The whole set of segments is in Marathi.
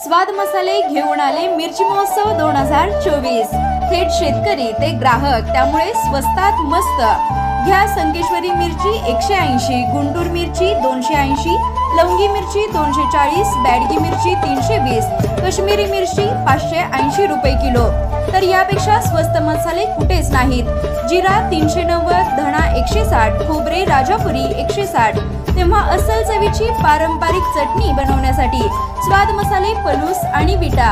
स्वाद मसाले घेऊन आले मिरची महोत्सव 2024। थेट शेतकरी ते ग्राहक, त्यामुळे स्वस्तात मस्त। घ्या संकेश्वरी मिरची 180, गुंटूर मिरची 280, लवंगी मिरची 240, बॅडगी मिरची 320, काश्मीरी मिरची 580 रुपये किलो। तर यापेक्षा स्वस्त मसाले कुठेच नाहीत। जिरा 390, धणा 160, खोबरे राजापुरी 160। तेव्हा अस्सल चवीची पारंपरिक चटणी बनवण्यासाठी स्वाद मसाले पलूस आणि विटा।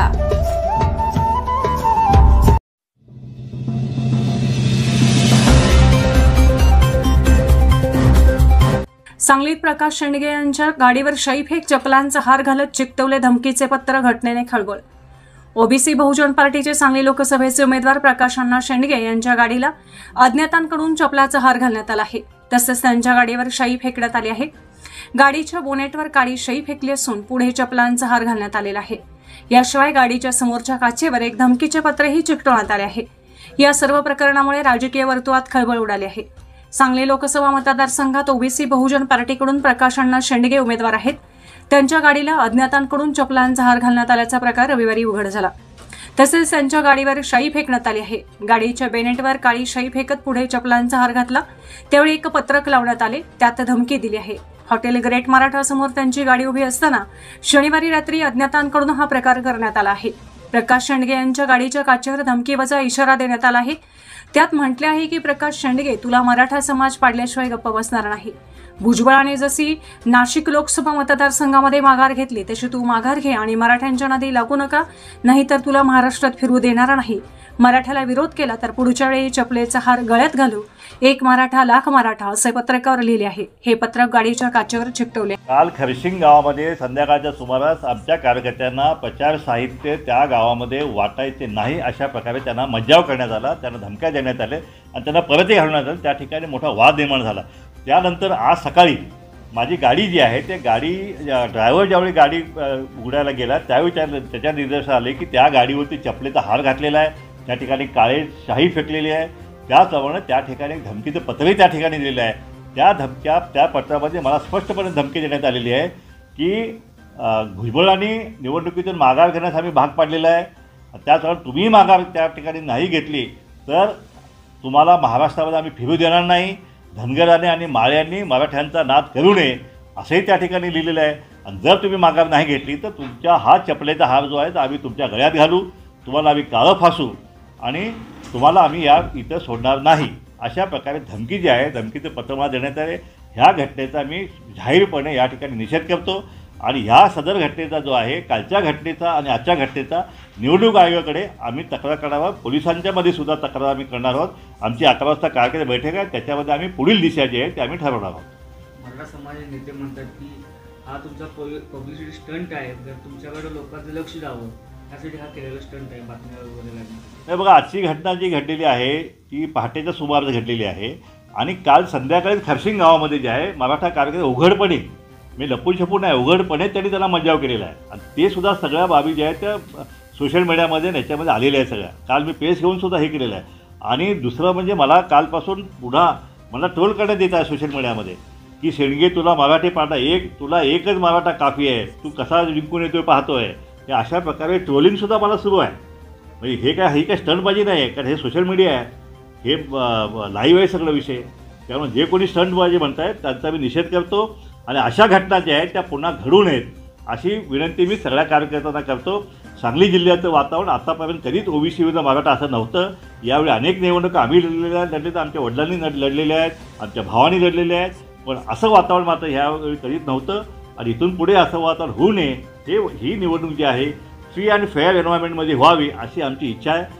सांगलीत प्रकाश शेंडगे यांच्या गाडीवर शाईफेक चपलांचा हार घालत चिकटवले धमकीचे पत्र घटनेने खळबळ। ओबीसी बहुजन पार्टीचे सांगली लोकसभेचे उमेदवार प्रकाश अण्णा शेंडगे यांच्या गाडीला अज्ञातांकडून चपलाचा हार घालण्यात आला आहे। तसेच त्यांच्या गाडीवर शाई फेकण्यात आली आहे। गाडीच्या बोनेटवर काळी शाई फेकली असून पुढे चपलांचा हार घालण्यात आलेला आहे। याशिवाय गाडीच्या समोरच्या काचेवर एक धमकीचे पत्रही चिकटवण्यात आले आहे। या सर्व प्रकरणामुळे राजकीय वर्तुळात खळबळ उडाली आहे। सांगली लोकसभा मतदारसंघात ओबीसी बहुजन पार्टीकडून प्रकाश अण्णा शेंडगे उमेदवार आहेत। त्यांच्या गाडीला अज्ञातांकडून चपलांचा हार घालण्यात आल्याचा प्रकार रविवारी उघड झाला। तसेच त्यांच्या गाडीवर शाई फेकण्यात आली आहे। गाडीच्या बेनेटवर काळी शाई फेकत पुढे चपलांचा हार घातला, त्यावेळी एक पत्रक लावण्यात आले, त्यात धमकी दिली आहे। हॉटेल ग्रेट मराठा समोर त्यांची गाडी उभी असताना शनिवारी रात्री अज्ञातांकडून हा प्रकार करण्यात आला आहे। प्रकाश शेंडगे यांच्या गाडीच्या काचेवर धमकीवजा इशारा देण्यात आला आहे। त्यात म्हटले आहे की प्रकाश शेंडगे, तुला मराठा समाज पाडल्याशिवाय गप्प बसणार नाही। भुजबळाने जशी नाशिक लोकसभा मतदारसंघामध्ये माघार घेतली तशी तू माघार घे आणि मराठ्यांच्या नादी लागू नका, नाहीतर तुला महाराष्ट्रात फिरू देणार नाही। मराठ्याला विरोध केला तर पुढच्या वेळी चपलेचा हार गळ्यात घालू, एक मराठा लाख मराठा असे पत्रकावर लिहिले आहे। हे पत्रक गाडीच्या काचेवर चिकटवले। काल खरशिंग गावामध्ये संध्याकाळच्या सुमारास आमच्या कार्यकर्त्यांना प्रचार साहित्य त्या गावामध्ये वाटायचे नाही अशा प्रकारे त्यांना मज्जाव करण्यात आला, त्यांना धमक्या देण्यात आले आणि त्यांना परतही घालण्यात आले। त्या ठिकाणी मोठा वाद निर्माण झाला। त्यानंतर आज सकाळी माझी गाडी जी आहे ते गाडी ड्रायव्हर ज्यावेळी गाडी उघडायला गेला त्यावेळी त्याच्या निर्देश आले की त्या गाडीवरती चपलेचा हार घातलेला आहे, त्या ठिकाणी काळे शाही फेकलेली आहे। त्याचप्रमाणे त्या ठिकाणी धमकीचं पत्रही त्या ठिकाणी दिलेलं आहे। त्या पत्रामध्ये मला स्पष्टपणे धमकी देण्यात आलेली आहे की भुजबळांनी निवडणुकीतून माघार घेण्यास आम्ही भाग पाडलेला आहे। त्याचप्रमाणे तुम्ही माघार त्या ठिकाणी नाही घेतली तर तुम्हाला महाराष्ट्रामध्ये आम्ही फिरू देणार नाही। धनगरांनी आणि माळ्यांनी मराठ्यांचा नाद करू नये असंही त्या ठिकाणी लिहिलेलं आहे। आणि जर तुम्ही माघार नाही घेतली तर तुमच्या हा चपलेचा हार जो आहे तो आम्ही तुमच्या गळ्यात घालू, तुम्हाला आम्ही काळं फासू आणि तुम्हाला आम्ही इथं सोडणार नाही अशा प्रकारे धमकी जी आहे, धमकीचं पत्र मला देण्यात आले। ह्या घटनेचा मी जाहीरपणे या ठिकाणी निषेध करतो आणि ह्या सदर घटनेचा जो आहे, कालच्या घटनेचा आणि आजच्या घटनेचा निवडणूक आयोगाकडे आम्ही तक्रार करणार आहोत। पोलिसांच्यामध्ये सुद्धा तक्रार आम्ही करणार आहोत। आमची 11 वाजता कार्यक्रम बैठक आहे, त्याच्यामध्ये आम्ही पुढील दिशा जी आहे ते आम्ही ठरवणार आहोत। मराठा समाजाचे नेते म्हणतात की हा तुमचा पब्लिसिटी स्टंट आहे, जर तुमच्याकडे लोकांचं लक्ष द्यावं यासाठी हा केलेला स्टंट आहे, बातम्या वगैरे नाही बघा, आजची घटना जी घडलेली आहे ती पहाटेच्या सुमारास घडलेली आहे आणि काल संध्याकाळी खरशिंग गावामध्ये जे आहे मराठा कार्यकर्ते उघडपणे, मी लपून छपून नाही, उघडपणे त्यांनी त्याला मज्जाव केलेला आहे आणि ते सुद्धा सगळ्या बाबी ज्या आहेत त्या सोशल मीडियामध्ये याच्यामध्ये आलेल्या आहेत सगळ्या। काल मी पेस घेऊन सुद्धा हे केलेलं आहे। आणि दुसरं म्हणजे मला कालपासून पुन्हा मला ट्रोल करण्यात येत आहे सोशल मीडियामध्ये की शेंडगे तुला मराठी पाडा, तुला एकच मराठा काफी आहे, तू कसा जिंकून येतोय पाहतो आहे, हे अशा प्रकारे ट्रोलिंगसुद्धा मला सुरू आहे। म्हणजे ही काय स्टंटबाजी नाही आहे, कारण हे सोशल मीडिया आहे, हे लाईव्ह आहे सगळं विषय। त्यामुळे जे कोणी स्टंटबाजी म्हणत आहेत त्यांचा मी निषेध करतो आणि अशा घटना ज्या आहेत त्या पुन्हा घडू नयेत अशी विनंती मी सगळ्या कार्यकर्त्यांना करतो। सांगली जिल्ह्याचं वातावरण आतापर्यंत कधीच ओबीसी विरुद्ध मराठा असं नव्हतं। यावेळी अनेक निवडणुका आम्ही लढलेल्या आहेत, आमच्या वडिलांनी लढलेल्या आहेत, आमच्या भावांनी लढलेल्या आहेत, पण असं वातावरण मात्र ह्यावेळी कधीच नव्हतं आणि इथून पुढे असं वातावरण होऊ नये, ही निवडणूक जी आहे फ्री आणि फेअर एन्व्हायरमेंटमध्ये व्हावी अशी आमची इच्छा आहे।